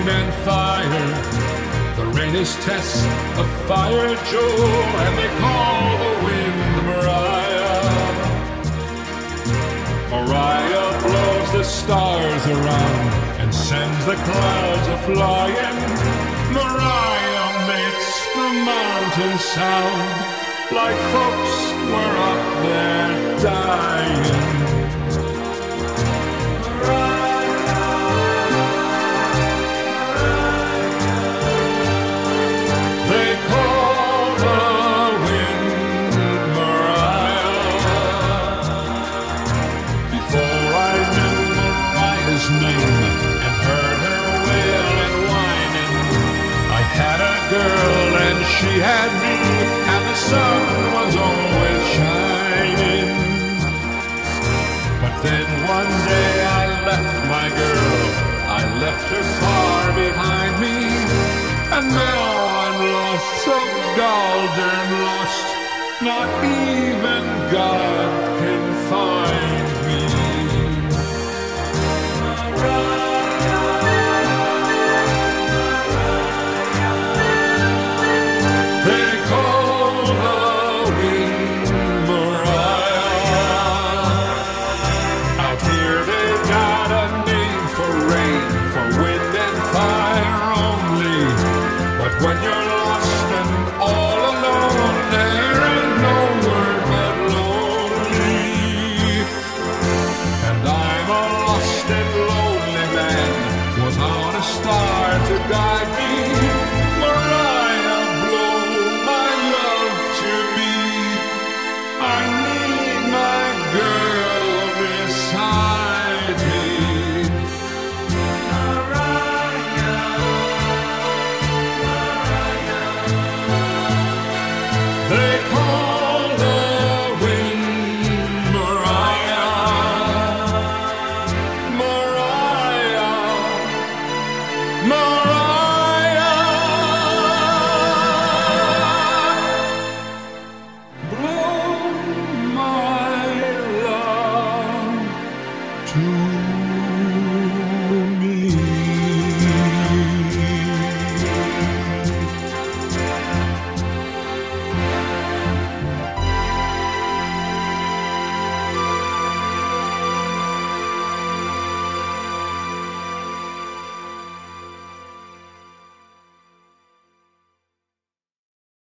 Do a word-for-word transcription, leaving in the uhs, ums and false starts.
wind and fire. The rain is Tess, the fire Joe, and they call the wind Mariah. Mariah blows the stars around and sends the clouds a-flying. Mariah makes the mountains sound like folks were up there dying. They call the wind Mariah. Before I knew Mariah's name and heard her wail and whining, I had a girl and she had me, and the sun was always shining. But then one day I left my girl, I left her far behind me, and now I'm lost, so gall-darn lost, not even God can find